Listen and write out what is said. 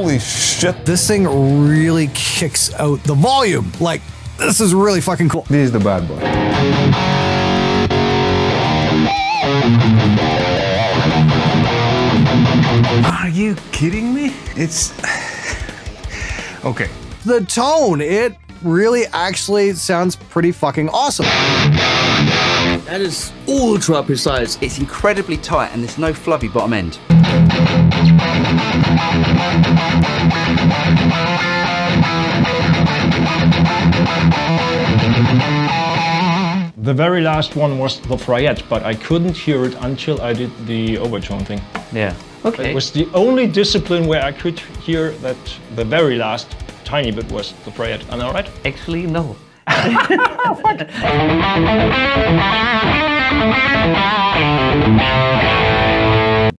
Holy shit. This thing really kicks out the volume. Like, this is really fucking cool. This is the bad boy. Are you kidding me? It's... okay. The tone, it really actually sounds pretty fucking awesome. That is ultra precise. It's incredibly tight and there's no flubby bottom end. The very last one was the fret, but I couldn't hear it until I did the overtone thing. Yeah. Okay. It was the only discipline where I could hear that the very last tiny bit was the fret. Am I right? Actually, no.